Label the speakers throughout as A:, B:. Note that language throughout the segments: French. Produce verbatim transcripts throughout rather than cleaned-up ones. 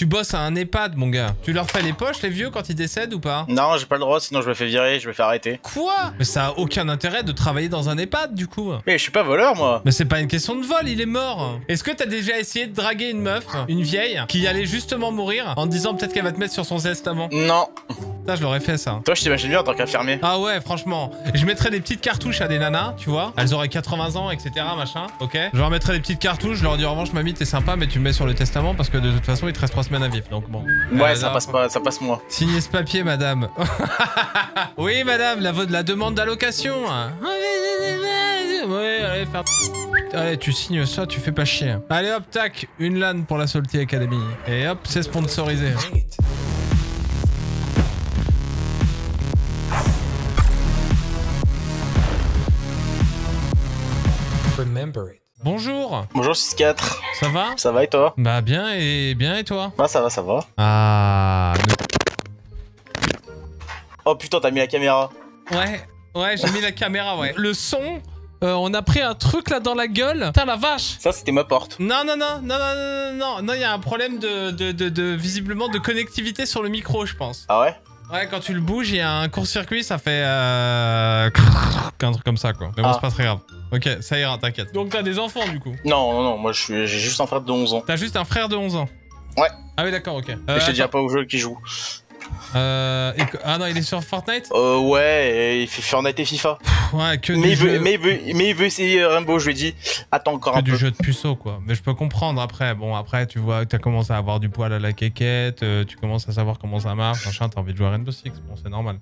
A: Tu bosses à un EHPAD, mon gars. Tu leur fais les poches, les vieux, quand ils décèdent ou pas?
B: Non, j'ai pas le droit, sinon je me fais virer, je me fais arrêter.
A: Quoi? Mais ça a aucun intérêt de travailler dans un EHPAD, du coup.
B: Mais je suis pas voleur, moi.
A: Mais c'est pas une question de vol, il est mort. Est-ce que t'as déjà essayé de draguer une meuf, une vieille, qui allait justement mourir, en te disant peut-être qu'elle va te mettre sur son testament?
B: Non.
A: Ça, je l'aurais fait, ça.
B: Toi, je t'imagine bien en tant qu'infirmier.
A: Ah ouais, franchement. Je mettrais des petites cartouches à des nanas, tu vois. Elles auraient quatre-vingts ans, et cetera, machin. Ok. Je leur mettrais des petites cartouches, je leur dis en revanche, mamie, t'es sympa, mais tu me mets sur le testament parce que de toute façon, il te reste trois semaines à vivre. Donc bon.
B: Ouais,
A: Euh,
B: ça
A: là,
B: passe pas, ça passe moi.
A: Signez ce papier, madame. Oui, madame, la, la demande d'allocation. Ouais, allez, faire... Allez, tu signes ça, tu fais pas chier. Allez, hop, tac, une LAN pour la Salty Academy. Et hop, c'est sponsorisé. Bonjour.
B: Bonjour six quatre.
A: Ça va?
B: Ça va et toi?
A: Bah bien et bien et toi?
B: Ah, ça va, ça va.
A: Ah...
B: Oh putain, t'as mis la caméra.
A: Ouais, ouais, j'ai mis la caméra, ouais. Le son, euh, on a pris un truc là dans la gueule. Putain, la vache.
B: Ça, c'était ma porte.
A: Non, non, non, non, non, non, non, non, il y a un problème de, de, de, de, visiblement, de connectivité sur le micro, je pense.
B: Ah ouais?
A: Ouais, quand tu le bouges, il y a un court-circuit, ça fait... Euh... un truc comme ça, quoi. Mais bon,
B: ah.
A: c'est pas très grave. Ok, ça ira, t'inquiète. Donc t'as des enfants, du coup?
B: Non, non, non, moi, j'ai juste un frère de onze ans.
A: T'as juste un frère de onze ans?
B: Ouais.
A: Ah oui, d'accord, ok. Euh,
B: Et je te dirai pas au jeu qui joue.
A: Euh... et- Ah non, il est sur Fortnite?
B: Euh, ouais, il fait Fortnite et FIFA.
A: Ouais, que
B: Mais
A: du
B: il, veut,
A: jeu...
B: mais, il veut, mais il veut essayer Rainbow, je lui ai dit, attends encore
A: que
B: un
A: du
B: peu.
A: jeu de puceau, quoi. Mais je peux comprendre après. Bon, après, tu vois, t'as commencé à avoir du poil à la quéquette, euh, tu commences à savoir comment ça marche, machin, t'as envie de jouer à Rainbow Six. Bon, c'est normal.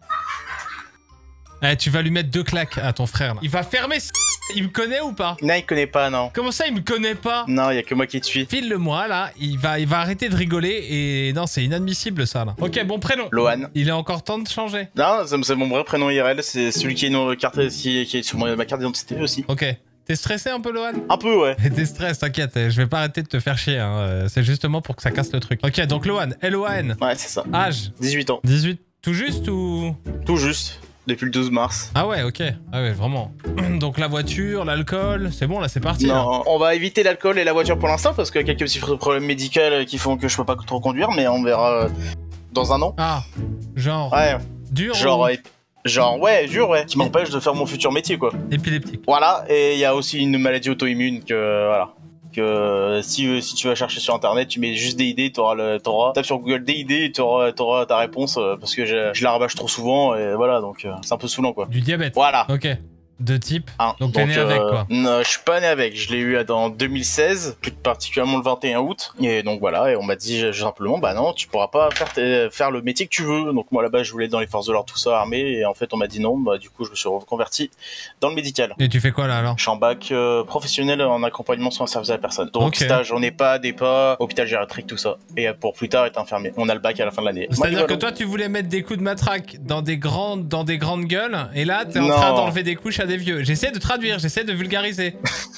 A: Eh, tu vas lui mettre deux claques à ton frère, là. Il va fermer... Il me connaît ou pas?
B: Non, il connaît pas, non.
A: Comment ça, il me connaît pas?
B: Non, il y a que moi qui te suis.
A: File-le-moi, là. Il va, il va arrêter de rigoler et... Non, c'est inadmissible, ça, là. Ok, bon prénom.
B: Lohan.
A: Il est encore temps de changer.
B: Non, c'est mon vrai prénom I R L, c'est celui qui est, une carte, qui, qui est sur ma carte d'identité aussi.
A: Ok. T'es stressé un peu, Lohan?
B: Un peu, ouais.
A: T'es stressé, t'inquiète. Je vais pas arrêter de te faire chier, hein. C'est justement pour que ça casse le truc. Ok, donc Lohan. L O A N.
B: Ouais, c'est ça.
A: Âge?
B: dix-huit ans.
A: dix-huit tout juste ou...
B: Tout juste. Depuis le douze mars.
A: Ah ouais, ok. Ah ouais, vraiment. Donc la voiture, l'alcool, c'est bon, là, c'est parti. Là.
B: Non, on va éviter l'alcool et la voiture pour l'instant parce qu'il y a quelques petits problèmes médicaux qui font que je peux pas trop conduire, mais on verra euh, dans un an.
A: Ah, genre...
B: Ouais.
A: Dur
B: Genre,
A: ou...
B: ouais, genre, ouais, dur, ouais. Qui m'empêche de faire mon futur métier, quoi.
A: Épileptique.
B: Voilà, et il y a aussi une maladie auto-immune que, voilà. Que si, si tu vas chercher sur internet, tu mets juste D I D, t'auras le, t'auras, tape sur Google D I D et t'auras, t'auras ta réponse euh, parce que je, je la rabâche trop souvent et voilà, donc euh, c'est un peu saoulant, quoi.
A: Du diabète.
B: Voilà.
A: Ok. De type.
B: Hein,
A: donc t'es né
B: euh,
A: avec, quoi.
B: Non, je suis pas né avec. Je l'ai eu en deux mille seize, plus particulièrement le vingt et un août. Et donc voilà, et on m'a dit simplement, bah non, tu pourras pas faire, tes, faire le métier que tu veux. Donc moi là-bas, je voulais être dans les forces de l'ordre, tout ça, armé. Et en fait, on m'a dit non. Bah du coup, je me suis reconverti dans le médical.
A: Et tu fais quoi là alors?
B: Je suis en bac euh, professionnel en accompagnement soins service à la personne. Donc
A: okay.
B: Stage en EHPAD, E P A, hôpital gériatrique, tout ça. Et pour plus tard être infirmier. On a le bac à la fin de l'année.
A: C'est-à-dire que toi, tu voulais mettre des coups de matraque dans des grandes, dans des grandes gueules, et là, t'es en
B: non.
A: train d'enlever des couches à des vieux. J'essaie de traduire, j'essaie de vulgariser.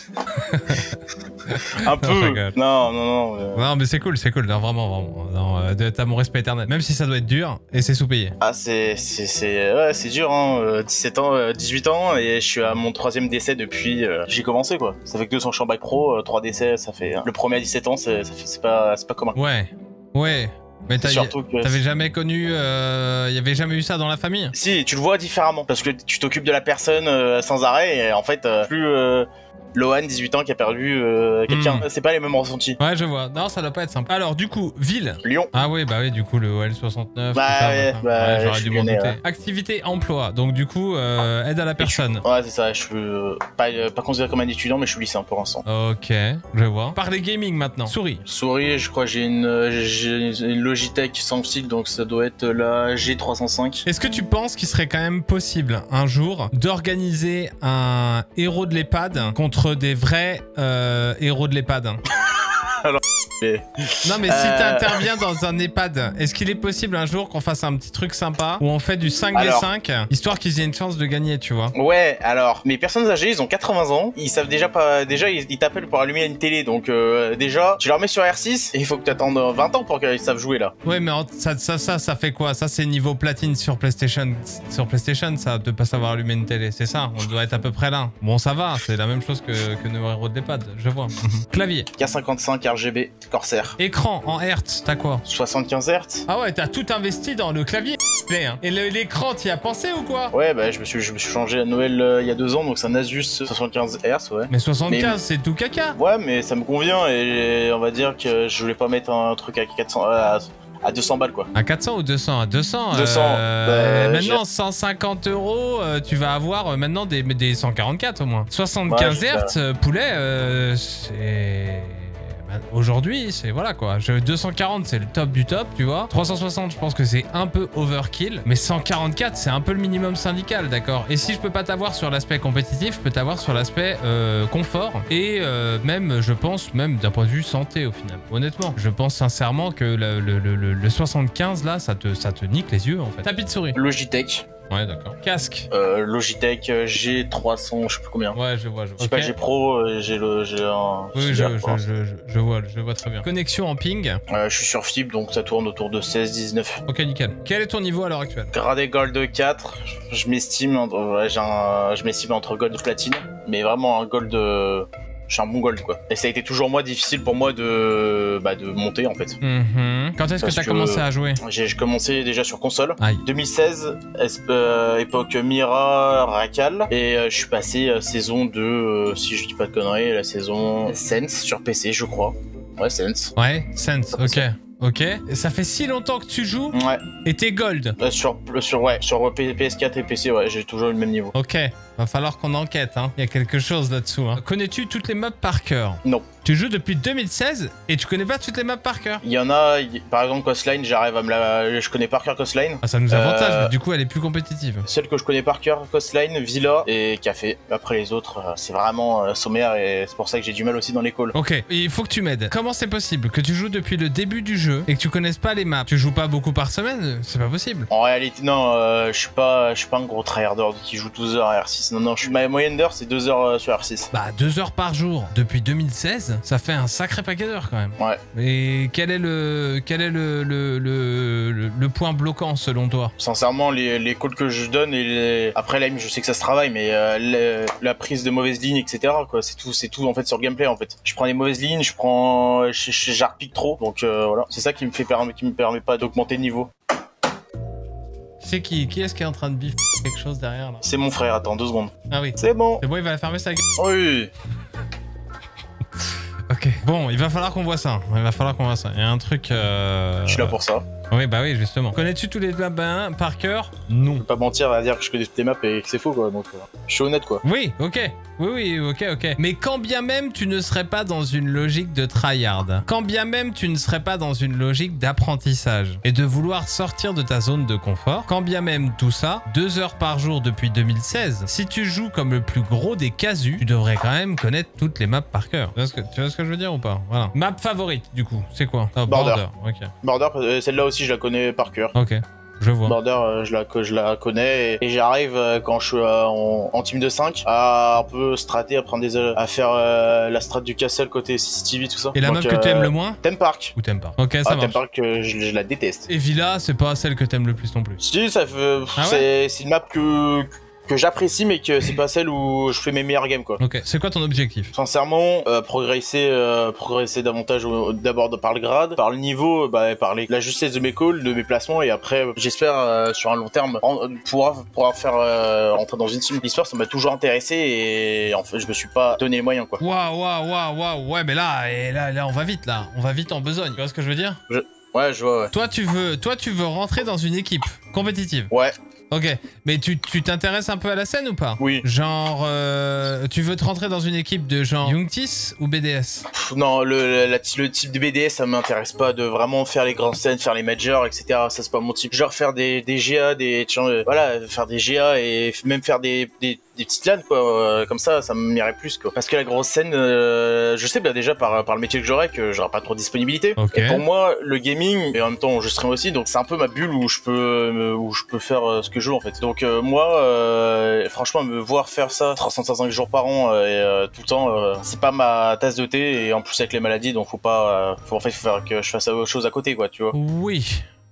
B: Un peu. Non, non, non. Euh...
A: Non, mais c'est cool, c'est cool. Non, vraiment, vraiment. Non, euh, t'as mon respect éternel. Même si ça doit être dur, et c'est sous-payé.
B: Ah, c'est, c'est, c'est, ouais, c'est dur, hein. Euh, dix-sept ans, euh, dix-huit ans, et je suis à mon troisième décès depuis. Euh, j'ai commencé, quoi. Ça fait que deux cents champs bac pro, euh, trois décès, ça fait. Hein. Le premier à dix-sept ans, c'est, ça fait, c'est pas, c'est pas commun.
A: Ouais, ouais. Mais t'avais
B: que...
A: jamais connu, il euh, y avait jamais eu ça dans la famille?
B: Si, tu le vois différemment, parce que tu t'occupes de la personne euh, sans arrêt, et en fait, euh, plus euh, Lohan, dix-huit ans, qui a perdu euh, quelqu'un, mm. c'est pas les mêmes ressentis.
A: Ouais, je vois. Non, ça doit pas être simple. Alors, du coup, ville.
B: Lyon.
A: Ah oui, bah oui, du coup, le O L soixante-neuf.
B: Bah,
A: tout ça,
B: ouais, bah,
A: ouais, j'aurais dû m'en douter.
B: Ouais.
A: Activité, emploi. Donc, du coup, euh, aide à la personne.
B: Je, ouais, c'est ça. Je suis euh, pas, euh, pas considéré comme un étudiant, mais je suis lycéen pour l'instant.
A: Ok, je vois. Parler gaming maintenant. Souris.
B: Souris, je crois que j'ai une, j'ai une Logitech sans fil, donc ça doit être la G trois cent cinq.
A: Est-ce que tu penses qu'il serait quand même possible un jour d'organiser un héros de l'EHPAD contre des vrais euh, héros de l'EHPAD?
B: Alors, mais...
A: Non mais si euh... t'interviens dans un EHPAD, est-ce qu'il est possible un jour qu'on fasse un petit truc sympa où on fait du cinq v cinq alors... histoire qu'ils aient une chance de gagner, tu vois? Ouais,
B: alors, mes personnes âgées, ils ont quatre-vingts ans, ils savent déjà pas, déjà ils, ils t'appellent pour allumer une télé, donc euh, déjà, tu leur mets sur R six et il faut que tu attendes vingt ans pour qu'ils savent jouer là.
A: Ouais, mais ça, ça, ça, ça fait quoi? Ça c'est niveau platine sur PlayStation, sur PlayStation, ça de pas savoir allumer une télé, c'est ça? On doit être à peu près là. Bon, ça va, c'est la même chose que, que nos héros de l'EHPAD, je vois. Clavier.
B: K cinquante-cinq R G B Corsair.
A: Écran en Hertz, t'as quoi?
B: soixante-quinze hertz.
A: Ah ouais, t'as tout investi dans le clavier. Hein. Et l'écran, t'y as pensé ou quoi?
B: Ouais, bah je me suis, je me suis changé à Noël euh, il y a deux ans, donc c'est un Asus soixante-quinze hertz, ouais.
A: Mais soixante-quinze, mais... c'est tout caca.
B: Ouais, mais ça me convient et on va dire que je voulais pas mettre un truc à quatre cents... À... À deux cents balles quoi.
A: À quatre cents ou deux cents? À deux cents.
B: deux cents.
A: Euh, bah, maintenant cent cinquante euros, euh, tu vas avoir euh, maintenant des, des cent quarante-quatre au moins. soixante-quinze ouais, hertz, euh, poulet, euh, c'est... Aujourd'hui, c'est voilà quoi. Je, deux cent quarante, c'est le top du top, tu vois. trois cent soixante, je pense que c'est un peu overkill. Mais cent quarante-quatre, c'est un peu le minimum syndical, d'accord. Et si je peux pas t'avoir sur l'aspect compétitif, je peux t'avoir sur l'aspect euh, confort. Et euh, même, je pense, même d'un point de vue santé au final. Honnêtement, je pense sincèrement que le, le, le, le soixante-quinze là, ça te, ça te nique les yeux en fait. Tapis de souris.
B: Logitech.
A: Ouais, d'accord. Casque.
B: Euh, Logitech G trois cents, je sais plus combien.
A: Ouais, je vois, je vois.
B: Je sais okay. pas, G Pro, j'ai le, j'ai un.
A: Oui, je, je, je, je, je vois, je vois très bien. Connexion en ping.
B: Euh, je suis sur fibre, donc ça tourne autour de seize dix-neuf.
A: Ok, nickel. Quel est ton niveau à l'heure actuelle?
B: Gradé Gold quatre. Je m'estime, ouais, j'ai un, je m'estime entre Gold et Platine, mais vraiment un Gold. Euh... Je suis un bon gold quoi. Et ça a été toujours moi difficile pour moi de, bah, de monter en fait.
A: Mmh. Quand est-ce que tu as commencé à jouer?
B: J'ai commencé déjà sur console.
A: Aïe.
B: deux mille seize, euh, époque Mira, Racal. Et euh, je suis passé euh, saison deux, euh, si je dis pas de conneries, la saison Sense sur P C je crois. Ouais, Sense.
A: Ouais, Sense, ok. Ok. Et ça fait si longtemps que tu joues?
B: Ouais.
A: Et t'es gold?
B: euh, sur, sur, ouais, sur P S quatre et P C, ouais, j'ai toujours eu le même niveau.
A: Ok. Va falloir qu'on enquête, hein. Il y a quelque chose là-dessous, hein. Connais-tu toutes les maps par cœur?
B: Non.
A: Tu joues depuis deux mille seize et tu connais pas toutes les maps par cœur?
B: Il y en a, y... par exemple Coastline, j'arrive à me la... Je connais par cœur Coastline.
A: Ah, ça nous avantage,
B: euh...
A: mais du coup elle est plus compétitive.
B: Celle que je connais par cœur, Coastline, Villa et Café. Après les autres, c'est vraiment euh, sommaire et c'est pour ça que j'ai du mal aussi dans les calls.
A: Ok, il faut que tu m'aides. Comment c'est possible que tu joues depuis le début du jeu et que tu connaisses pas les maps? Tu joues pas beaucoup par semaine? C'est pas possible.
B: En réalité, non, euh, je suis pas, je suis pas un gros tryharder qui joue douze heures à R six. Non, non, je suis ma moyenne d'heure, c'est deux heures euh, sur R six.
A: Bah, deux heures par jour depuis deux mille seize, ça fait un sacré paquet d'heures quand même.
B: Ouais.
A: Et quel est le, quel est le, le, le, le, le point bloquant selon toi?
B: Sincèrement, les, les calls que je donne et les... après l'aim, je sais que ça se travaille, mais euh, les, la prise de mauvaises lignes, et cetera. Quoi, c'est tout, c'est tout en fait sur le gameplay en fait. Je prends des mauvaises lignes, je prends, j'arpique trop, donc euh, voilà. C'est ça qui me fait qui me permet pas d'augmenter de niveau.
A: C'est qui Qui est-ce qui est en train de biffer quelque chose derrière là?
B: C'est mon frère, attends deux secondes.
A: Ah oui.
B: C'est bon.
A: C'est bon, il va fermer sa gueule.
B: Oui.
A: Ok. Bon, il va falloir qu'on voit ça. Il va falloir qu'on voit ça. Il y a un truc... Euh...
B: Je suis là pour ça.
A: Oui, bah oui, justement. Connais-tu tous les maps par cœur? Non.
B: Je peux pas mentir à dire que je connais toutes les maps et que c'est faux, quoi. Donc, euh, je suis honnête, quoi.
A: Oui, ok. Oui, oui, ok, ok. Mais quand bien même tu ne serais pas dans une logique de tryhard, quand bien même tu ne serais pas dans une logique d'apprentissage et de vouloir sortir de ta zone de confort, quand bien même tout ça, deux heures par jour depuis deux mille seize, si tu joues comme le plus gros des casus, tu devrais quand même connaître toutes les maps par cœur. Tu vois ce que, tu vois ce que je veux dire ou pas? Voilà. Map favorite, du coup, c'est quoi? Oh,
B: Border.
A: Border, ok.
B: Border, euh, celle-là aussi, je la connais par cœur.
A: Ok. Je vois.
B: Border, euh, je, la, je la connais et, et j'arrive euh, quand je suis euh, en, en team de cinq à un peu strater, à prendre des à faire euh, la strat du castle côté C C T V tout ça.
A: Et la
B: Donc,
A: map que
B: euh,
A: tu aimes le moins?
B: Theme Park.
A: Ou Theme Park. Ok, ça
B: ah,
A: marche.
B: Theme Park, euh, je, je la déteste.
A: Et Villa, c'est pas celle que t'aimes le plus non plus?
B: Si, ça fait,
A: ah
B: ouais c'est une map que que j'apprécie mais que c'est pas celle où je fais mes meilleurs games quoi.
A: Ok, c'est quoi ton objectif?
B: Sincèrement, euh, progresser euh, progresser davantage d'abord par le grade, par le niveau, bah, par les, la justesse de mes calls, de mes placements et après j'espère euh, sur un long terme en, pouvoir, pouvoir faire euh, entrer dans une team. L'histoire ça m'a toujours intéressé et en fait je me suis pas donné les moyens quoi.
A: Waouh waouh waouh waouh, ouais mais là, et là, là on va vite là, on va vite en besogne, tu vois ce que je veux dire?
B: je... Ouais je vois ouais.
A: Toi tu veux, toi tu veux rentrer dans une équipe compétitive?
B: Ouais.
A: Ok, mais tu t'intéresses un peu à la scène ou pas?
B: Oui.
A: Genre, euh, tu veux te rentrer dans une équipe de genre Youngtis ou B D S?
B: Pff, Non, le, la, le type de B D S, ça m'intéresse pas de vraiment faire les grandes scènes, faire les majors, et cetera. Ça, c'est pas mon type. Genre faire des, des G A, des... Euh, voilà, faire des G A et même faire des... des des petites LAN quoi, euh, comme ça ça m'irait plus quoi. Parce que la grosse scène euh, je sais bah, déjà par, par le métier que j'aurais que j'aurais pas trop de disponibilité.
A: Okay.
B: Et pour moi le gaming et en même temps je stream aussi donc c'est un peu ma bulle où je peux euh, où je peux faire euh, ce que je veux en fait. Donc euh, moi euh, franchement me voir faire ça trois cent soixante-cinq jours par an euh, et euh, tout le temps euh, c'est pas ma tasse de thé et en plus avec les maladies donc faut pas euh, faut en fait faut faire que je fasse autre chose à côté quoi tu vois.
A: Oui.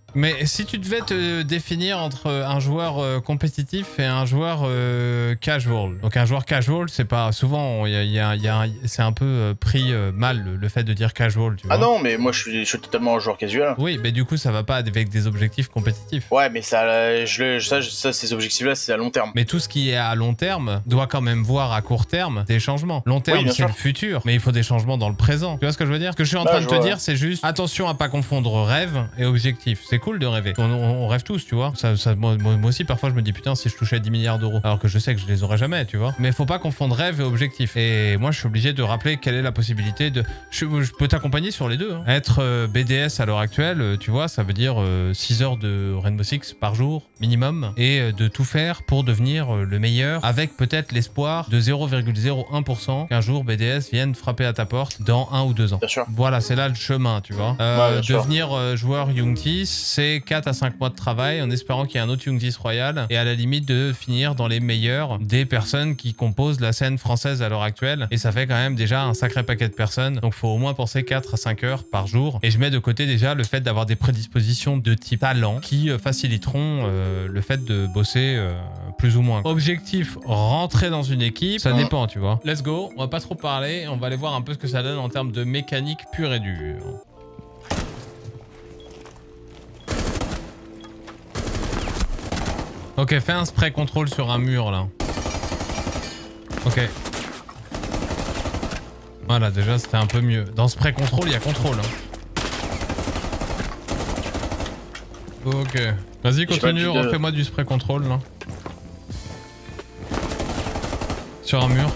A: Mais si tu devais te définir entre un joueur euh, compétitif et un joueur euh, casual. Donc un joueur casual, c'est pas souvent, il y a, y a, y a, c'est un peu euh, pris euh, mal le, le fait de dire casual. Tu vois.
B: Ah non, mais moi je suis, je suis totalement un joueur casual.
A: Oui, mais du coup ça va pas avec des objectifs compétitifs.
B: Ouais, mais ça, je, ça, ça ces objectifs-là, c'est à long terme.
A: Mais tout ce qui est à long terme doit quand même voir à court terme des changements. Long terme, oui, c'est le futur, mais il faut des changements dans le présent. Tu vois ce que je veux dire? Ce que je suis en train ah, de te vois. dire, c'est juste attention à pas confondre rêve et objectif. C'est cool de rêver. On, on rêve tous, tu vois. Ça, ça, moi, moi aussi, parfois, je me dis putain, si je touchais dix milliards d'euros, alors que je sais que je les aurais jamais, tu vois. Mais faut pas confondre rêve et objectif. Et moi, je suis obligé de rappeler quelle est la possibilité de. Je, je peux t'accompagner sur les deux. Hein. Être euh, B D S à l'heure actuelle, tu vois, ça veut dire euh, six heures de Rainbow Six par jour minimum et euh, de tout faire pour devenir euh, le meilleur, avec peut-être l'espoir de zéro virgule zéro un pour cent qu'un jour B D S vienne frapper à ta porte dans un ou deux ans.
B: Bien sûr.
A: Voilà, c'est là le chemin, tu vois. Euh, ouais, devenir euh, joueur Youngtis, c'est quatre à cinq mois de travail en espérant qu'il y ait un autre Youngtis Royal et à la limite de finir dans les meilleurs des personnes qui composent la scène française à l'heure actuelle. Et ça fait quand même déjà un sacré paquet de personnes. Donc faut au moins penser quatre à cinq heures par jour. Et je mets de côté déjà le fait d'avoir des prédispositions de type talent qui euh, faciliteront euh, le fait de bosser euh, plus ou moins. Objectif, rentrer dans une équipe, ça dépend, tu vois. Let's go, on va pas trop parler, on va aller voir un peu ce que ça donne en termes de mécanique pure et dure. Ok, fais un spray contrôle sur un mur là. Ok. Voilà, déjà c'était un peu mieux. Dans spray contrôle, il y a contrôle. Hein. Ok. Vas-y, continue, refais-moi du spray contrôle là. Sur un mur.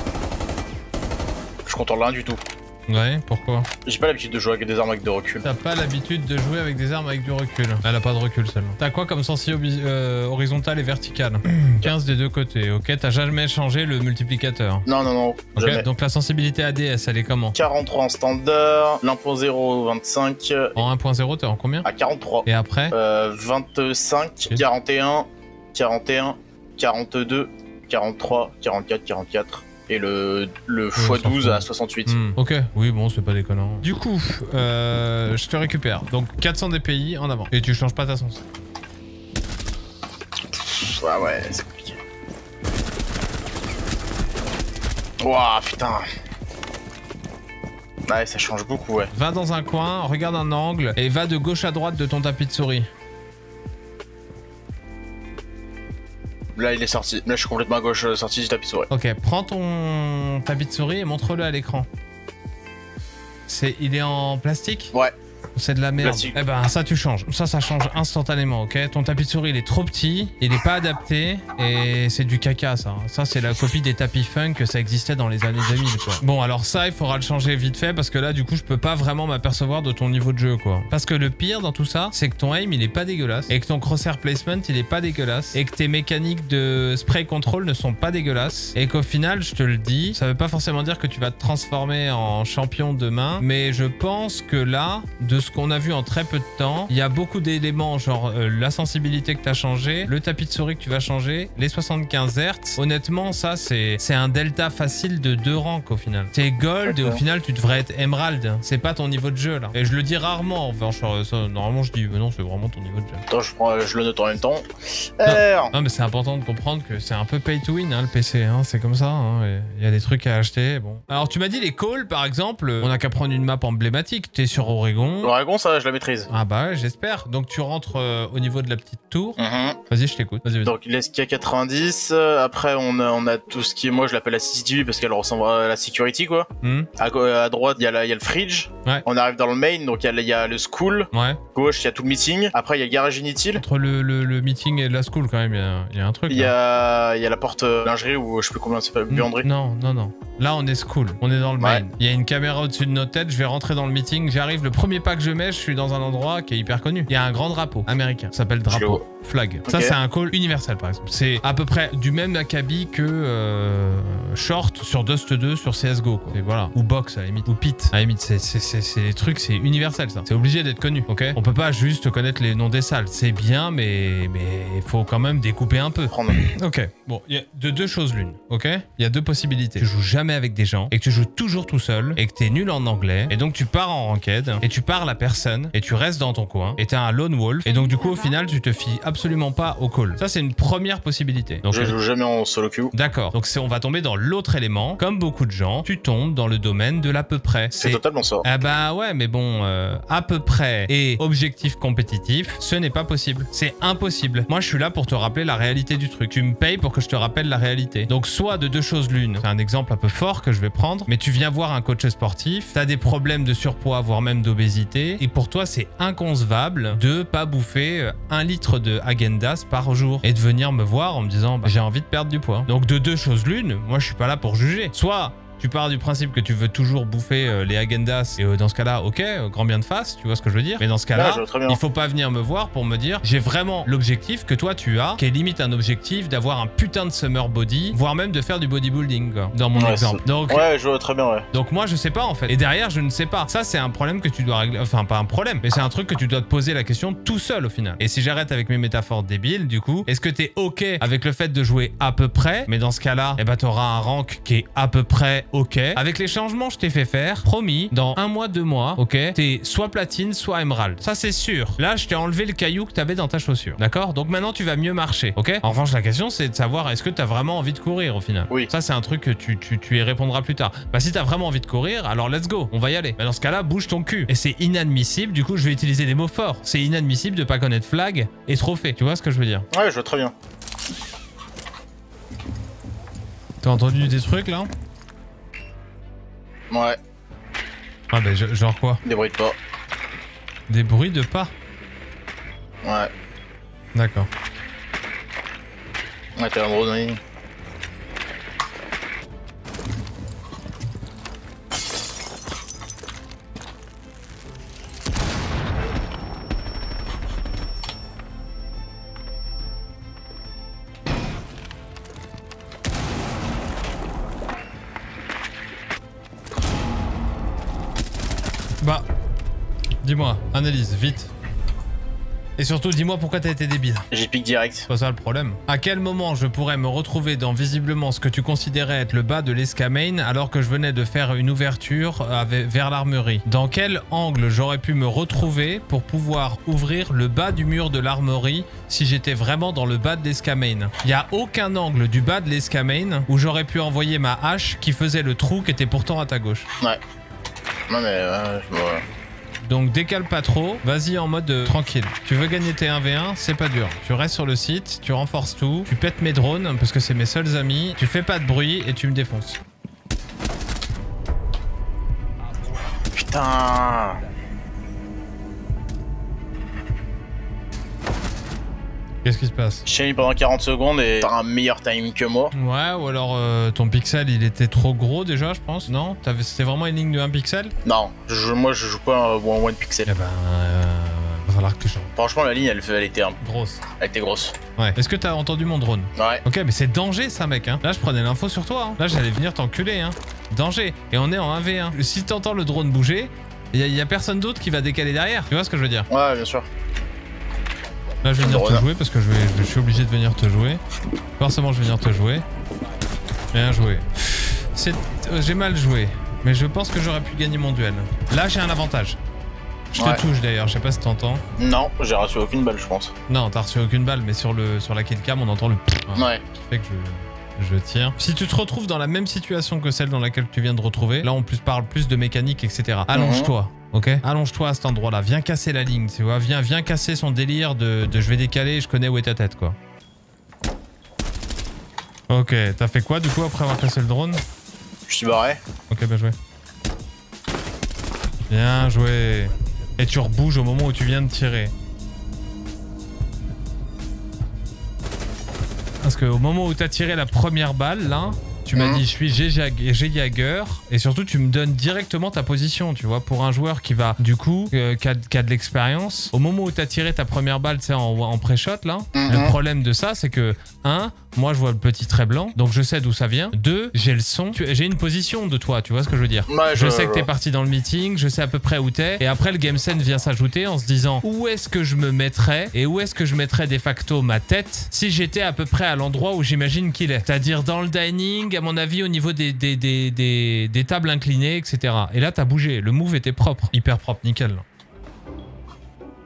B: Je contrôle rien du tout.
A: Ouais, pourquoi?
B: J'ai pas l'habitude de jouer avec des armes avec de recul.
A: T'as pas l'habitude de jouer avec des armes avec du recul. Elle a pas de recul celle-là. T'as quoi comme sensi euh, horizontal et vertical? quinze des deux côtés, ok. T'as jamais changé le multiplicateur?
B: Non, non, non.
A: Ok,
B: jamais.
A: Donc la sensibilité A D S, elle est comment?
B: quarante-trois en standard, l'un point zéro, vingt-cinq.
A: En un point zéro, t'es en combien?
B: À quarante-trois.
A: Et après?
B: euh, vingt-cinq, okay. quarante et un, quarante et un, quarante-deux, quarante-trois, quarante-quatre, quarante-quatre. Et le, le fois douze à soixante-huit.
A: Mmh. Ok, oui, bon, c'est pas déconnant. Du coup, euh, je te récupère. Donc quatre cents D P I en avant. Et tu changes pas ta sens.
B: Ouais, ouais, c'est compliqué. Ouah, putain. Ouais, ça change beaucoup, ouais.
A: Va dans un coin, regarde un angle et va de gauche à droite de ton tapis de souris.
B: Là, il est sorti. Là, je suis complètement à gauche, sorti du tapis de souris.
A: Ok, prends ton tapis de souris et montre-le à l'écran. C'est, il est en plastique?
B: Ouais.
A: C'est de la merde. Plastique. Eh ben, ça, tu changes. Ça, ça change instantanément, ok? Ton tapis de souris, il est trop petit, il est pas adapté, et c'est du caca, ça. Ça, c'est la copie des tapis funk que ça existait dans les années deux mille, quoi. Bon, alors ça, il faudra le changer vite fait, parce que là, du coup, je peux pas vraiment m'apercevoir de ton niveau de jeu, quoi. Parce que le pire dans tout ça, c'est que ton aim, il est pas dégueulasse, et que ton crosshair placement, il est pas dégueulasse, et que tes mécaniques de spray control ne sont pas dégueulasses, et qu'au final, je te le dis, ça veut pas forcément dire que tu vas te transformer en champion demain, mais je pense que là, de ce qu'on a vu en très peu de temps, il y a beaucoup d'éléments, genre euh, la sensibilité que tu as changé, le tapis de souris que tu vas changer, les soixante-quinze hertz. Honnêtement, ça, c'est un delta facile de deux ranks au final. T'es gold et au final, tu devrais être emerald. C'est pas ton niveau de jeu là. Et je le dis rarement. Enfin, je, ça, normalement, je dis, mais non, c'est vraiment ton niveau de jeu.
B: Attends, je, prends, je le note en même temps.
A: Non, non mais c'est important de comprendre que c'est un peu pay to win, hein, le P C. Hein, c'est comme ça. Hein, il y a des trucs à acheter. Bon. Alors, tu m'as dit les calls, par exemple. On a qu'à prendre une map emblématique. T'es sur Oregon.
B: Oregon, ça, je la maîtrise.
A: Ah bah ouais, j'espère. Donc tu rentres euh, au niveau de la petite tour.
B: Mm-hmm.
A: Vas-y, je t'écoute. Vas-y, vas-y.
B: Donc l'S K quatre-vingt-dix. Euh, après, on a, on a tout ce qui est, moi, je l'appelle la C C T V parce qu'elle ressemble à la security, quoi. Mm. À, à droite, il y, y a le fridge.
A: Ouais.
B: On arrive dans le main, donc il y, y a le school.
A: Ouais.
B: Gauche, il y a tout le meeting. Après, il y a le garage inutile.
A: Entre le, le, le meeting et la school, quand même, il y, y a un truc.
B: Il y a, y a la porte euh, lingerie ou je sais plus combien c'est pas, buanderie.
A: Non, non, non. Là, on est school. On est dans le main. Il ouais. y a une caméra au-dessus de notre tête. Je vais rentrer dans le meeting. J'arrive. Le premier pas que je mets, je suis dans un endroit qui est hyper connu. Il y a un grand drapeau américain. Ça s'appelle drapeau. Flag. Okay. Ça, c'est un call universel, par exemple. C'est à peu près du même acabit que euh, Short sur Dust deux sur C S G O. Quoi. Et voilà. Ou Box, à la limite. Ou Pit. À la limite, c'est des trucs, c'est universel, ça. C'est obligé d'être connu, ok? On peut pas juste connaître les noms des salles. C'est bien, mais il faut quand même découper un peu. Ok. Bon, il y a de deux choses l'une, ok? Il y a deux possibilités. Tu joues jamais avec des gens et que tu joues toujours tout seul et que t'es nul en anglais et donc tu pars en ranked et tu pars la personne et tu restes dans ton coin et t'es un lone wolf et donc du coup au final tu te fies absolument pas au call. Ça c'est une première possibilité. Donc,
B: je joue jamais en solo queue.
A: D'accord. Donc on va tomber dans l'autre élément. Comme beaucoup de gens, tu tombes dans le domaine de l'à peu près.
B: C'est totalement ça.
A: Ah bah ouais, mais bon, euh, à peu près et objectif compétitif, ce n'est pas possible. C'est impossible. Moi, je suis là pour te rappeler la réalité du truc. Tu me payes pour que je te rappelle la réalité. Donc, soit de deux choses l'une. C'est un exemple un peu fort que je vais prendre, mais tu viens voir un coach sportif, tu as des problèmes de surpoids, voire même d'obésité, et pour toi, c'est inconcevable de pas bouffer un litre de Häagen-Dazs par jour et de venir me voir en me disant bah, j'ai envie de perdre du poids. Donc, de deux choses l'une, moi, je suis pas là pour juger. Soit tu pars du principe que tu veux toujours bouffer euh, les Häagen-Dazs et euh, dans ce cas-là, ok, euh, grand bien de face, tu vois ce que je veux dire. Mais dans ce cas-là, ouais, il faut pas venir me voir pour me dire j'ai vraiment l'objectif que toi tu as, qui est limite un objectif d'avoir un putain de summer body, voire même de faire du bodybuilding, quoi, dans mon
B: ouais,
A: exemple. Donc,
B: ouais, je vois très bien, ouais.
A: Donc moi je sais pas en fait. Et derrière je ne sais pas. Ça c'est un problème que tu dois régler. Enfin pas un problème, mais c'est un truc que tu dois te poser la question tout seul au final. Et si j'arrête avec mes métaphores débiles, du coup, est-ce que t'es ok avec le fait de jouer à peu près? Mais dans ce cas-là, eh ben t'auras un rank qui est à peu près ok. Avec les changements que je t'ai fait faire, promis, dans un mois, deux mois, ok, t'es soit platine, soit émeraude. Ça, c'est sûr. Là, je t'ai enlevé le caillou que t'avais dans ta chaussure. D'accord? Donc maintenant, tu vas mieux marcher, ok? En revanche, la question, c'est de savoir est-ce que t'as vraiment envie de courir au final?
B: Oui.
A: Ça, c'est un truc que tu, tu, tu y répondras plus tard. Bah, si t'as vraiment envie de courir, alors let's go, on va y aller. Mais dans ce cas-là, bouge ton cul. Et c'est inadmissible, du coup, je vais utiliser des mots forts. C'est inadmissible de pas connaître flag et trophée. Tu vois ce que je veux dire?
B: Ouais, je vois très bien.
A: T'as entendu des trucs là?
B: Ouais.
A: Ah bah genre quoi?
B: Des bruits de pas.
A: Des bruits de pas?
B: Ouais.
A: D'accord.
B: Ouais, t'es un gros nez.
A: Bah, dis-moi, analyse, vite. Et surtout, dis-moi pourquoi t'as été débile.
B: J'ai pique direct.
A: C'est pas ça le problème. À quel moment je pourrais me retrouver dans visiblement ce que tu considérais être le bas de l'escamane alors que je venais de faire une ouverture avec, vers l'armurerie? Dans quel angle j'aurais pu me retrouver pour pouvoir ouvrir le bas du mur de l'armurerie si j'étais vraiment dans le bas de l'escamane? Il n'y a aucun angle du bas de l'escamane où j'aurais pu envoyer ma hache qui faisait le trou qui était pourtant à ta gauche.
B: Ouais. Non mais euh, je vois.
A: Donc décale pas trop, vas-y en mode euh, tranquille. Tu veux gagner tes un v un, c'est pas dur. Tu restes sur le site, tu renforces tout, tu pètes mes drones parce que c'est mes seuls amis, tu fais pas de bruit et tu me défonces.
B: Putain.
A: Qu'est-ce qui se passe?
B: Je t'ai mis pendant quarante secondes et t'as un meilleur timing que moi.
A: Ouais, ou alors euh, ton pixel il était trop gros déjà, je pense. Non? C'était vraiment une ligne de un pixel?
B: Non, je, moi je joue pas en one pixel.
A: Eh ben, euh, va falloir que tu changes.
B: Franchement, la ligne elle, elle était un...
A: grosse.
B: Elle était grosse.
A: Ouais. Est-ce que t'as entendu mon drone?
B: Ouais.
A: Ok, mais c'est danger ça, mec. Hein. Là, je prenais l'info sur toi. Hein. Là, j'allais venir t'enculer. Hein. Danger. Et on est en un v un. Si t'entends le drone bouger, il y, y a personne d'autre qui va décaler derrière. Tu vois ce que je veux dire?
B: Ouais, bien sûr.
A: Là, je vais venir te jouer parce que je, vais, je suis obligé de venir te jouer. Forcément, je vais venir te jouer. Bien joué. J'ai mal joué, mais je pense que j'aurais pu gagner mon duel. Là, j'ai un avantage. Je te ouais. touche d'ailleurs, je sais pas si t'entends.
B: Non, j'ai reçu aucune balle, je pense.
A: Non, t'as reçu aucune balle, mais sur, le, sur la killcam, on entend le...
B: Ouais.
A: Qui fait que je, je tire. Si tu te retrouves dans la même situation que celle dans laquelle tu viens de retrouver, là, on plus parle plus de mécanique, et cetera. Allonge-toi. Mm-hmm. Ok, allonge-toi à cet endroit-là, viens casser la ligne, tu vois, viens, viens casser son délire de, de je vais décaler, je connais où est ta tête, quoi. Ok, t'as fait quoi du coup après avoir cassé le drone?
B: Je suis barré.
A: Ok, bien joué. Bien joué. Et tu rebouges au moment où tu viens de tirer. Parce qu'au moment où t'as tiré la première balle, là... Tu m'as mmh. dit, je suis G-Jagger, et surtout, tu me donnes directement ta position, tu vois, pour un joueur qui va, du coup, euh, qui a, qui a de l'expérience. Au moment où tu as tiré ta première balle, tu sais, en, en pré-shot, là, mmh. le problème de ça, c'est que, un, moi, je vois le petit trait blanc, donc je sais d'où ça vient. Deux, j'ai le son, j'ai une position de toi, tu vois ce que je veux dire?
B: Ouais,
A: je,
B: je
A: sais
B: je
A: que t'es parti dans le meeting, je sais à peu près où t'es, et après, le game sense vient s'ajouter en se disant, où est-ce que je me mettrais, et où est-ce que je mettrais de facto ma tête, si j'étais à peu près à l'endroit où j'imagine qu'il est. C'est-à-dire dans le dining, à mon avis, au niveau des, des, des, des, des tables inclinées, et cetera. Et là, t'as bougé. Le move était propre. Hyper propre, nickel.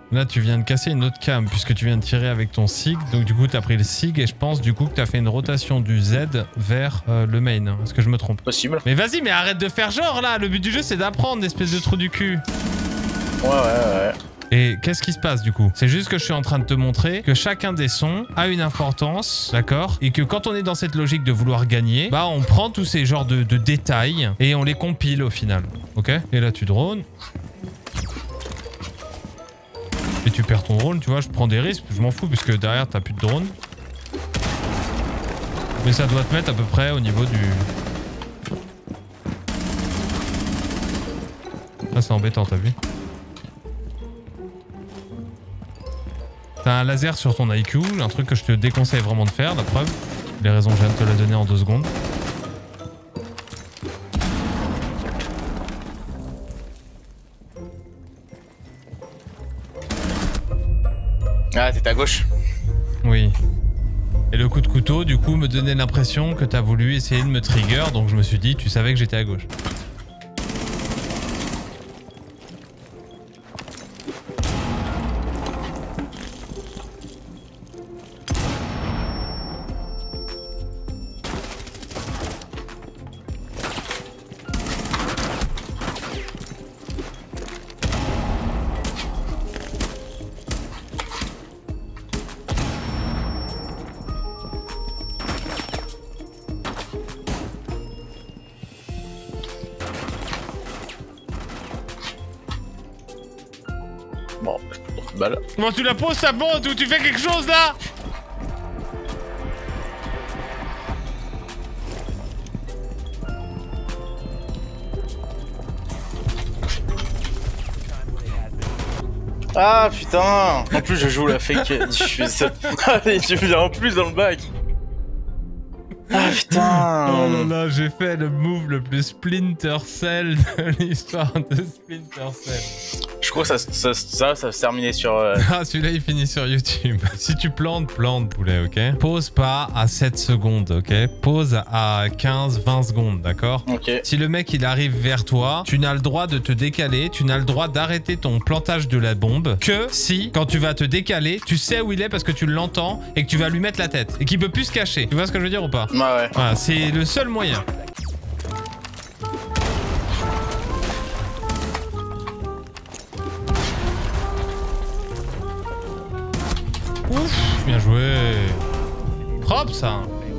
A: Là, tu viens de casser une autre cam puisque tu viens de tirer avec ton SIG. Donc, du coup, tu as pris le SIG et je pense du coup que tu as fait une rotation du Z vers euh, le main. Est-ce que je me trompe?
B: Possible.
A: Mais vas-y, mais arrête de faire genre là. Le but du jeu, c'est d'apprendre, espèce de trou du cul.
B: Ouais, ouais, ouais.
A: Et qu'est-ce qui se passe du coup? C'est juste que je suis en train de te montrer que chacun des sons a une importance, d'accord? Et que quand on est dans cette logique de vouloir gagner, bah on prend tous ces genres de, de détails et on les compile au final, ok? Et là tu drones. Et tu perds ton drone, tu vois, je prends des risques, je m'en fous puisque derrière t'as plus de drone. Mais ça doit te mettre à peu près au niveau du... Ah c'est embêtant, t'as vu? T'as un laser sur ton I Q, un truc que je te déconseille vraiment de faire, la preuve. Les raisons, je viens de te la donner en deux secondes.
B: Ah, t'es à gauche.
A: Oui. Et le coup de couteau, du coup, me donnait l'impression que t'as voulu essayer de me trigger, donc je me suis dit, tu savais que j'étais à gauche.
B: Bon, je peux d'autres balles.
A: Bon, tu la poses ta bombe ou tu fais quelque chose là?
B: Ah putain. En plus je joue la fake diffuse. Allez, tu viens en plus dans le bac. Ah putain.
A: Oh là là, j'ai fait le move le plus Splinter Cell de l'histoire de Splinter Cell.
B: Je crois que ça, ça, ça, ça va se terminer sur... Euh...
A: Ah, celui-là, il finit sur YouTube. Si tu plantes, plante, poulet, ok? Pause pas à sept secondes, ok? Pause à quinze vingt secondes, d'accord?
B: Ok.
A: Si le mec, il arrive vers toi, tu n'as le droit de te décaler, tu n'as le droit d'arrêter ton plantage de la bombe que si, quand tu vas te décaler, tu sais où il est parce que tu l'entends et que tu vas lui mettre la tête et qu'il peut plus se cacher. Tu vois ce que je veux dire ou pas?
B: Ouais, ouais.
A: Voilà, c'est le seul moyen. Ouf, bien joué. Propre ça.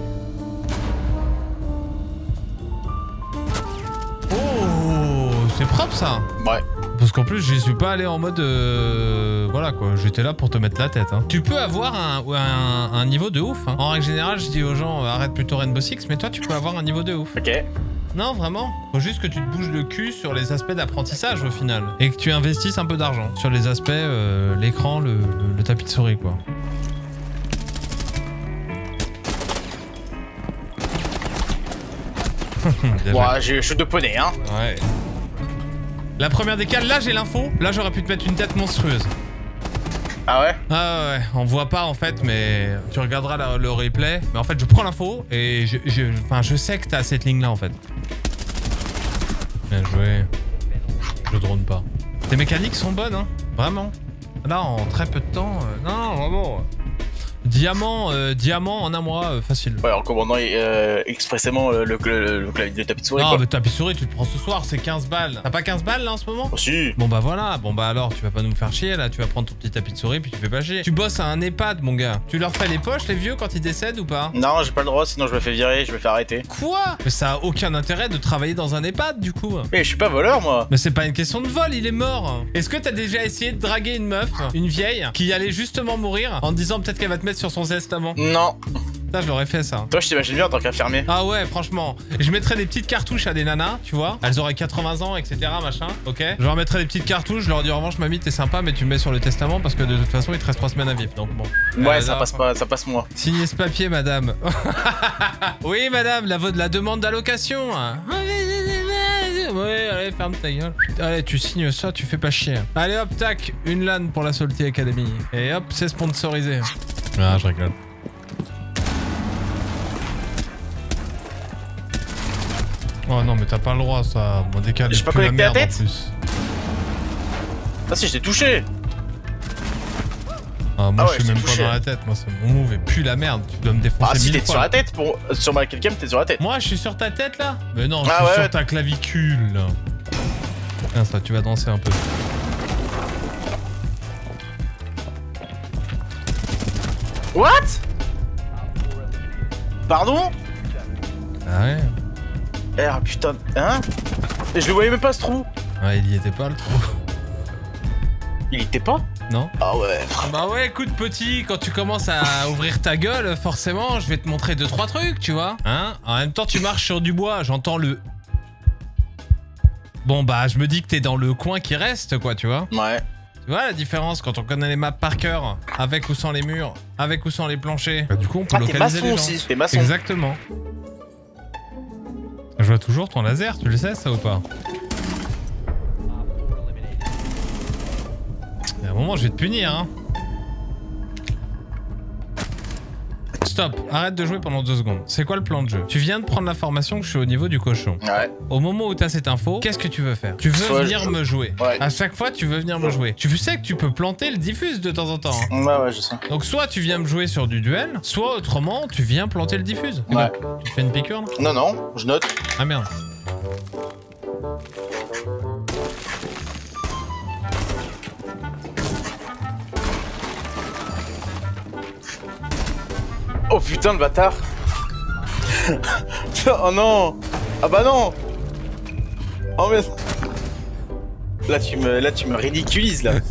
A: Oh, c'est propre ça.
B: Ouais.
A: Parce qu'en plus, j'y suis pas allé en mode... Euh, voilà quoi, j'étais là pour te mettre la tête. Hein. Tu peux avoir un, un, un niveau de ouf. Hein. En règle générale, je dis aux gens, arrête plutôt Rainbow Six, mais toi, tu peux avoir un niveau de ouf.
B: Ok.
A: Non, vraiment. Faut juste que tu te bouges le cul sur les aspects d'apprentissage au final. Et que tu investisses un peu d'argent sur les aspects, euh, l'écran, le, le, le tapis de souris quoi.
B: Ouais, j'ai chute de poney, hein.
A: Ouais. La première décale, là j'ai l'info. Là j'aurais pu te mettre une tête monstrueuse.
B: Ah ouais?
A: Ah ouais, on voit pas en fait, mais tu regarderas la, le replay. Mais en fait, je prends l'info et je, je, enfin, je sais que t'as cette ligne là en fait. Bien joué. Je drone pas. Tes mécaniques sont bonnes, hein. Vraiment. Là, en très peu de temps. Euh, non, vraiment. Diamant, euh, diamant en un mois, euh, facile.
B: Ouais, en commandant euh, expressément le, le, le, le clavier de tapis de souris.
A: Non,
B: quoi.
A: mais tapis de souris, tu te prends ce soir, c'est quinze balles. T'as pas quinze balles là en ce moment?
B: Oh, si.
A: Bon bah voilà, bon bah alors tu vas pas nous faire chier là, tu vas prendre ton petit tapis de souris puis tu fais pas chier. Tu bosses à un EHPAD mon gars. Tu leur fais les poches les vieux quand ils décèdent ou pas?
B: Non, j'ai pas le droit, sinon je me fais virer, je me fais arrêter.
A: Quoi? Mais ça a aucun intérêt de travailler dans un EHPAD du coup.
B: Mais je suis pas voleur moi.
A: Mais c'est pas une question de vol, il est mort. Est-ce que t'as déjà essayé de draguer une meuf, une vieille, qui allait justement mourir en te disant peut-être qu'elle va te mettre sur son testament?
B: Non.
A: Ça, je l'aurais fait ça.
B: Toi, je t'imagine bien en tant qu'infirmier.
A: Ah ouais, franchement. Je mettrais des petites cartouches à des nanas, tu vois. Elles auraient quatre-vingts ans, et cetera. Machin, ok. Je leur mettrais des petites cartouches, je leur dis en revanche, mamie, t'es sympa, mais tu me mets sur le testament parce que de toute façon, il te reste trois semaines à vivre. Donc bon.
B: Ouais,
A: euh,
B: ça
A: là,
B: passe pas, ça passe moi.
A: Signez ce papier, madame. Oui, madame, la, la demande d'allocation. Ouais, allez, ferme ta gueule. Allez, tu signes ça, tu fais pas chier. Allez, hop, tac, une LAN pour la Salty Academy. Et hop, c'est sponsorisé. Ah, je rigole. Oh non, mais t'as pas le droit, ça. Mon décalé.
B: J'ai pas connecté la tête.
A: En plus.
B: Ah si, je t'ai touché.
A: Ah, moi,
B: Ah ouais,
A: je suis
B: je
A: même
B: t'ai
A: pas
B: touché.
A: dans la tête. Moi, c'est mon move et pue la merde. Tu dois me défoncer
B: Ah, si
A: mille
B: t'es
A: fois.
B: sur la tête, pour... sur ma quelqu'un, t'es sur la tête.
A: Moi, je suis sur ta tête, là? Mais non, je
B: Ah
A: suis
B: ouais,
A: sur
B: ouais.
A: ta clavicule, là. Tiens, ça, tu vas danser un peu.
B: What? Pardon?
A: Ah ouais?
B: Eh, putain, hein? Je le voyais même pas, ce trou.
A: Ouais, il y était pas, le trou.
B: Il était pas?
A: Non?
B: Ah ouais.
A: Bah ouais, écoute, petit, quand tu commences à ouvrir ta gueule, forcément, je vais te montrer deux trois trucs, tu vois. Hein? En même temps, tu marches sur du bois, j'entends le... Bon, bah, je me dis que t'es dans le coin qui reste, quoi, tu vois.
B: Ouais.
A: Tu vois la différence quand on connaît les maps par cœur, avec ou sans les murs, avec ou sans les planchers. Bah, du coup, on peut
B: Ah, t'es
A: localiser
B: maçon
A: les gens.
B: aussi, t'es maçon.
A: Exactement. Je vois toujours ton laser, tu le sais ça ou pas? Et à un moment, je vais te punir, hein. Stop, arrête de jouer pendant deux secondes. C'est quoi le plan de jeu? Tu viens de prendre l'information que je suis au niveau du cochon.
B: Ouais.
A: Au moment où t'as cette info, qu'est-ce que tu veux faire? Tu veux
B: Soit
A: venir
B: je-
A: me jouer.
B: Ouais.
A: À chaque fois, tu veux venir me jouer. Tu sais que tu peux planter le diffuse de temps en temps. hein.
B: Ouais, ouais, je sais.
A: Donc soit tu viens me jouer sur du duel, soit autrement, tu viens planter le diffuse. Et
B: Ouais.
A: donc, tu fais une piqûre là?
B: Non, non, je note.
A: Ah merde.
B: Oh putain, le bâtard. Oh non. Ah bah non. Oh mais... Là tu me, là, tu me ridiculises là.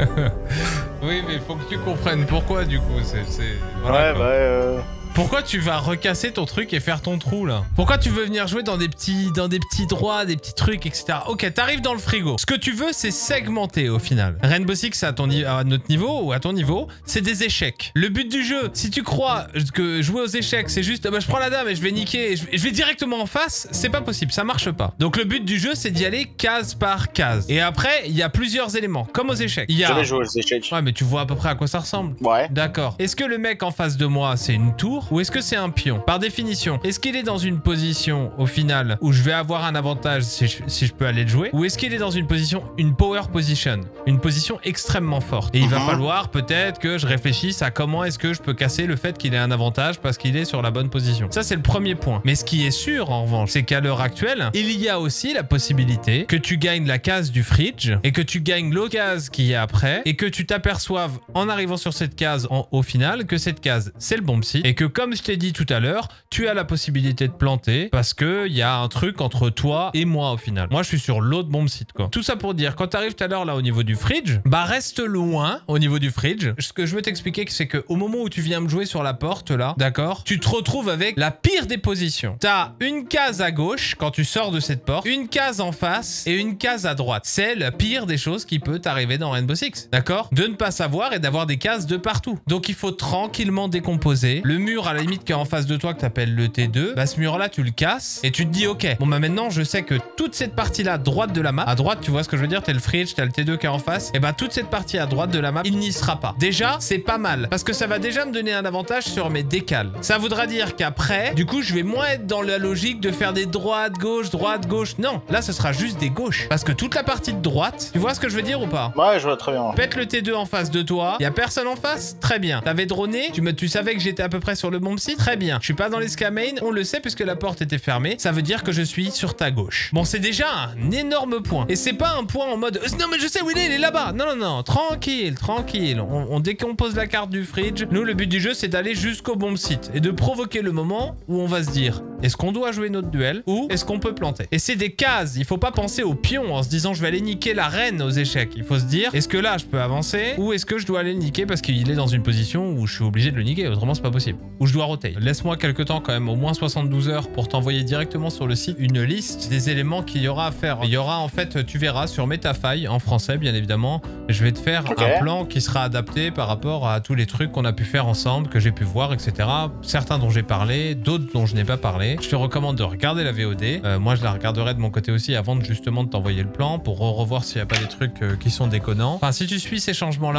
A: Oui, mais faut que tu comprennes pourquoi du coup. C'est, c'est...
B: Ouais,
A: Voilà,
B: bah...
A: quoi.
B: Euh...
A: Pourquoi tu vas recasser ton truc et faire ton trou là? Pourquoi tu veux venir jouer dans des petits, dans des petits droits, des petits trucs, et cetera. Ok, t'arrives dans le frigo. Ce que tu veux, c'est segmenter au final. Rainbow Six à, ton, à notre niveau ou à ton niveau, c'est des échecs. Le but du jeu, si tu crois que jouer aux échecs, c'est juste, bah, je prends la dame et je vais niquer, et je, et je vais directement en face, c'est pas possible, ça marche pas. Donc le but du jeu, c'est d'y aller case par case. Et après, il y a plusieurs éléments, comme aux échecs. Il y a...
B: Jamais joué aux échecs.
A: Ouais, mais tu vois à peu près à quoi ça ressemble.
B: Ouais.
A: D'accord. Est-ce que le mec en face de moi, c'est une tour ou est-ce que c'est un pion? Par définition, est-ce qu'il est dans une position, au final, où je vais avoir un avantage si je, si je peux aller le jouer? Ou est-ce qu'il est dans une position, une power position? Une position extrêmement forte. Et il va
B: Mhm.
A: falloir peut-être que je réfléchisse à comment est-ce que je peux casser le fait qu'il ait un avantage parce qu'il est sur la bonne position. Ça, c'est le premier point. Mais ce qui est sûr, en revanche, c'est qu'à l'heure actuelle, il y a aussi la possibilité que tu gagnes la case du fridge et que tu gagnes l'autre case qui est après et que tu t'aperçoives en arrivant sur cette case en, au final que cette case, c'est le bomb site et que comme je t'ai dit tout à l'heure, tu as la possibilité de planter parce que il y a un truc entre toi et moi au final. Moi, je suis sur l'autre bomb site, quoi. Tout ça pour dire, quand tu arrives tout à l'heure là au niveau du fridge, bah reste loin au niveau du fridge. Ce que je veux t'expliquer, c'est que au moment où tu viens me jouer sur la porte là, d'accord, tu te retrouves avec la pire des positions. T'as une case à gauche quand tu sors de cette porte, une case en face et une case à droite. C'est la pire des choses qui peut t'arriver dans Rainbow Six, d'accord? De ne pas savoir et d'avoir des cases de partout. Donc il faut tranquillement décomposer. Le mur à la limite qui est en face de toi que t'appelles le T deux, bah ce mur là tu le casses et tu te dis ok, bon bah maintenant je sais que toute cette partie là droite de la map, à droite tu vois ce que je veux dire, t'as le fridge, t'as le T deux qui est en face, et bah toute cette partie à droite de la map, il n'y sera pas. Déjà c'est pas mal parce que ça va déjà me donner un avantage sur mes décales. Ça voudra dire qu'après, du coup je vais moins être dans la logique de faire des droites, gauche, droite, gauche. Non, là ce sera juste des gauches. Parce que toute la partie de droite, tu vois ce que je veux dire ou pas?
B: Ouais, je vois très bien.
A: Pète le T deux en face de toi, y a personne en face, très bien. T'avais droné, tu, me, tu savais que j'étais à peu près sur le bon site, très bien. Je suis pas dans les scamain, on le sait puisque la porte était fermée, ça veut dire que je suis sur ta gauche. Bon, c'est déjà un énorme point. Et c'est pas un point en mode euh, non mais je sais où il est, il est là-bas. Non, non, non, tranquille, tranquille. On, on décompose la carte du fridge. Nous, le but du jeu, c'est d'aller jusqu'au bon site et de provoquer le moment où on va se dire est-ce qu'on doit jouer notre duel ou est-ce qu'on peut planter? Et c'est des cases, il faut pas penser au pion en se disant je vais aller niquer la reine aux échecs. Il faut se dire est-ce que là je peux avancer ou est-ce que je dois aller le niquer parce qu'il est dans une position où je suis obligé de le niquer, autrement c'est pas possible. Ou je dois roter. Laisse-moi quelques temps quand même, au moins soixante-douze heures pour t'envoyer directement sur le site une liste des éléments qu'il y aura à faire. Il y aura en fait, tu verras sur Metafy en français bien évidemment, je vais te faire
B: Okay.
A: un plan qui sera adapté par rapport à tous les trucs qu'on a pu faire ensemble, que j'ai pu voir, et cetera. Certains dont j'ai parlé, d'autres dont je n'ai pas parlé. Je te recommande de regarder la V O D. Euh, moi, je la regarderai de mon côté aussi avant de justement de t'envoyer le plan pour re revoir s'il n'y a pas des trucs euh, qui sont déconnants. Enfin, si tu suis ces changements-là,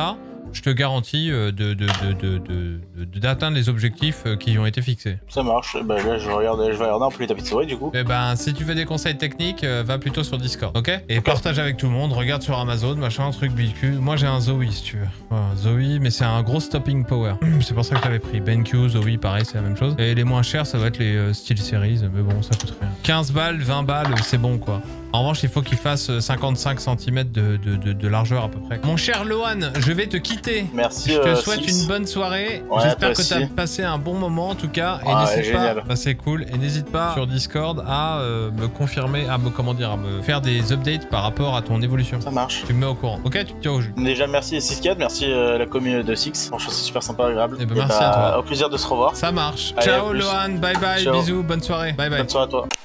A: je te garantis euh, de, de, de, de, de, de, d'atteindre les objectifs euh, qui ont été fixés.
B: Ça marche. Bah, là, je, regarde, je vais regarder un peu les tapis de souris, du coup.
A: Eh ben, si tu veux des conseils techniques, euh, va plutôt sur Discord, ok? Et okay. Partage avec tout le monde, regarde sur Amazon, machin, truc bicule. Moi, j'ai un Zoe, si tu veux. Voilà, Zoe, mais c'est un gros stopping power. C'est pour ça que j'avais pris. BenQ, Zoe, pareil, c'est la même chose. Et les moins chers, ça va être les euh, Steel Series, mais bon, ça coûte rien. quinze balles, vingt balles, c'est bon, quoi. En revanche, il faut qu'il fasse cinquante-cinq centimètres de, de, de, de largeur à peu près. Mon cher Lohan, je vais te quitter.
B: Merci.
A: Je te
B: euh,
A: souhaite
B: Six.
A: une bonne soirée.
B: Ouais,
A: j'espère que
B: aussi.
A: tu as passé un bon moment en tout cas. Et
B: ouais,
A: n'hésite pas.
B: génial.
A: Bah, c'est cool. Et n'hésite pas sur Discord à euh, me confirmer, à me comment dire, à me faire des updates par rapport à ton évolution.
B: Ça marche.
A: Tu me mets au courant. Ok, tu te tiens au jus.
B: Déjà, merci six quatre, merci euh, à la commune de Six. Franchement, c'est super sympa, agréable.
A: Et bah,
B: et
A: merci
B: bah,
A: à toi.
B: Au plaisir de se revoir.
A: Ça marche.
B: Allez,
A: ciao Lohan, bye bye,
B: ciao.
A: bisous, bonne soirée. Bye bye.
B: Bonne soirée à toi.